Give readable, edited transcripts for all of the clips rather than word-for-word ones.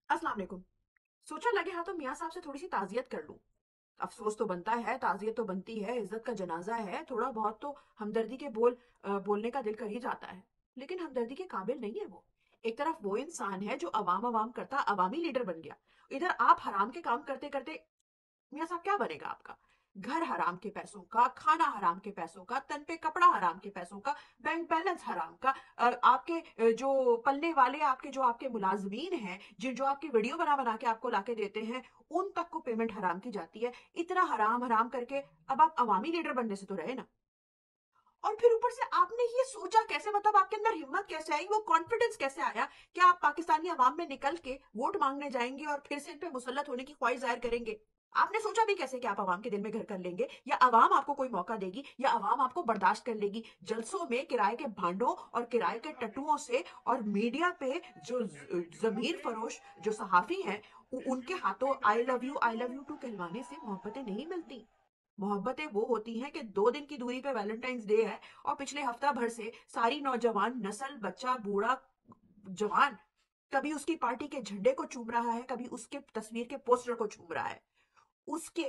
अस्सलाम वालेकुम। सोचा लगे हाथों मियाँ साहब से थोड़ी सी ताज़ियत कर लूं। अफसोस तो बनता है, ताज़ियत तो बनती है, इज्जत का जनाजा है, थोड़ा बहुत तो हमदर्दी के बोलने का दिल कर ही जाता है। लेकिन हमदर्दी के काबिल नहीं है वो। एक तरफ वो इंसान है जो अवाम अवाम करता अवामी लीडर बन गया। इधर आप हराम के काम करते करते मियाँ साहब क्या बनेगा आपका? घर हराम के पैसों का, खाना हराम के पैसों का, तन पे कपड़ा हराम के पैसों का, बैंक बैलेंस हराम का। आपके जो पलने वाले आपके जो आपके मुलाजमीन हैं, जो आपकी वीडियो बना बना के आपको लाके देते हैं, उन तक को पेमेंट हराम की जाती है। इतना हराम हराम करके अब आप अवामी लीडर बनने से तो रहे ना। और फिर ऊपर से आपने ये सोचा कैसे, मतलब आपके अंदर हिम्मत कैसे आई, वो कॉन्फिडेंस कैसे आया कि आप पाकिस्तानी अवाम में निकल के वोट मांगने जाएंगे और फिर से इन पे मुसल्लत होने की ख्वाहिश जाहिर करेंगे? आपने सोचा भी कैसे कि आप अवाम के दिल में घर कर लेंगे, या अवाम आपको कोई मौका देगी, या अवाम आपको बर्दाश्त कर लेगी जलसों में किराए के भांडों और किराए के टट्टुओं से, और मीडिया पे जो जमीर फरोश जो सहाफी हैं, उनके हाथों आई लव यू टू कहलवाने से मोहब्बतें नहीं मिलती। मोहब्बतें वो होती हैं कि 2 दिन की दूरी पे वैलेंटाइंस डे है और पिछले हफ्ता भर से सारी नौजवान नस्ल, बच्चा, बूढ़ा, जवान, कभी उसकी पार्टी के झंडे को चूम रहा है, कभी उसके तस्वीर के पोस्टर को चूम रहा है, उसके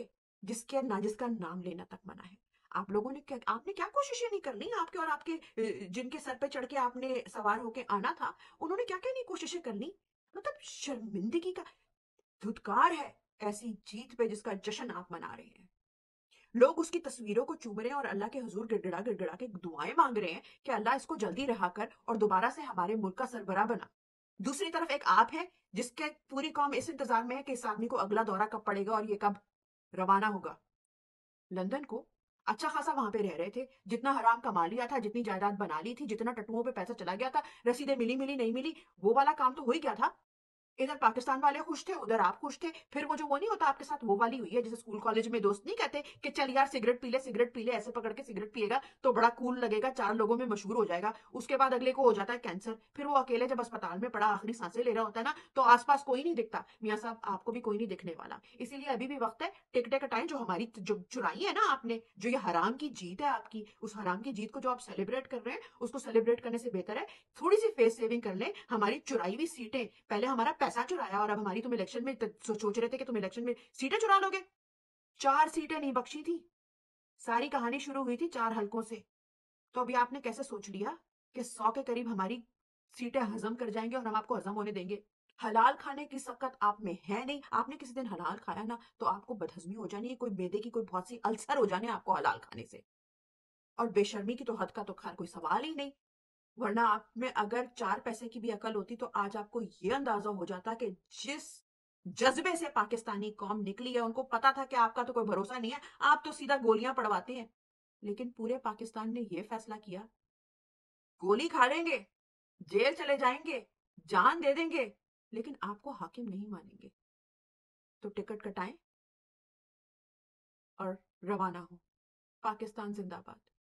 जिसका नाम लेना तक मना है। आप लोगों ने क्या, आपने क्या कोशिशें नहीं कर ली? आपके और आपके जिनके सर पे चढ़ के आपने सवार होके आना था, उन्होंने क्या क्या नहीं कोशिशें कर ली? मतलब शर्मिंदगी का धुतकार है ऐसी जीत पे जिसका जश्न आप मना रहे हैं। लोग उसकी तस्वीरों को चूम रहे हैं और अल्लाह के हुजूर गिड़गिड़ा गिड़गिड़ा के दुआएं मांग रहे हैं कि अल्लाह इसको जल्दी रहा कर और दोबारा से हमारे मुल्क का सरबराह बना। दूसरी तरफ एक आप है जिसके पूरी कौम इस इंतजार में है कि इस आदमी को अगला दौरा कब पड़ेगा और ये कब रवाना होगा लंदन को। अच्छा खासा वहां पे रह रहे थे, जितना हराम कमा लिया था, जितनी जायदाद बना ली थी, जितना टट्टुओं पे पैसा चला गया था, रसीदें मिली मिली नहीं मिली, वो वाला काम तो हो ही गया था। इधर पाकिस्तान वाले खुश थे, उधर आप खुश थे। फिर वो जो वो नहीं होता आपके साथ, वो वाली हुई है जैसे स्कूल कॉलेज में दोस्त नहीं कहते कि चल यार सिगरेट पी ले, सिगरेट पी ले, ऐसे पकड़ के सिगरेट पिएगा तो बड़ा कूल लगेगा, 4 लोगों में मशहूर हो जाएगा। उसके बाद अगले को हो जाता है कैंसर, फिर वो अकेले जब अस्पताल में पड़ा आखिरी सांसें ले रहा होता है ना, तो आसपास कोई नहीं दिखता। मियाँ साहब आपको भी कोई नहीं दिखने वाला, इसीलिए अभी भी वक्त है। टिकटें कटाएं, जो हमारी जो चुराई है ना आपने, जो ये हराम की जीत है आपकी, उस हराम की जीत को जो आप सेलिब्रेट कर रहे हैं, उसको सेलिब्रेट करने से बेहतर है थोड़ी सी फेस सेविंग कर लें। हमारी चुराई हुई सीटें, पहले हमारा पैसा चुराया और अब हमारी तुम इलेक्शन में सोच रहे थे कि तुम इलेक्शन में सीटें चुरा लोगे। 4 सीटें नहीं बख्शी थी, सारी कहानी शुरू हुई थी 4 हलकों से। तो अभी आपने कैसे सोच लिया कि 100 के करीब हमारी सीटें हजम कर जाएंगे और हम आपको हजम होने देंगे? हलाल खाने की सकत आप में है नहीं। आपने किसी दिन हलाल खाया ना तो आपको बदहजमी हो जानी है, कोई बेदे की कोई बहुत सी अल्सर हो जाने आपको हलाल खाने से। और बेशर्मी की तो हद का तो खैर कोई सवाल ही नहीं। वरना आप में अगर 4 पैसे की भी अकल होती तो आज आपको ये अंदाजा हो जाता कि जिस जज्बे से पाकिस्तानी कौम निकली है, उनको पता था कि आपका तो कोई भरोसा नहीं है, आप तो सीधा गोलियां पड़वाते हैं। लेकिन पूरे पाकिस्तान ने यह फैसला किया, गोली खा लेंगे, जेल चले जाएंगे, जान दे देंगे, लेकिन आपको हाकिम नहीं मानेंगे। तो टिकट कटाएं और रवाना हो। पाकिस्तान जिंदाबाद।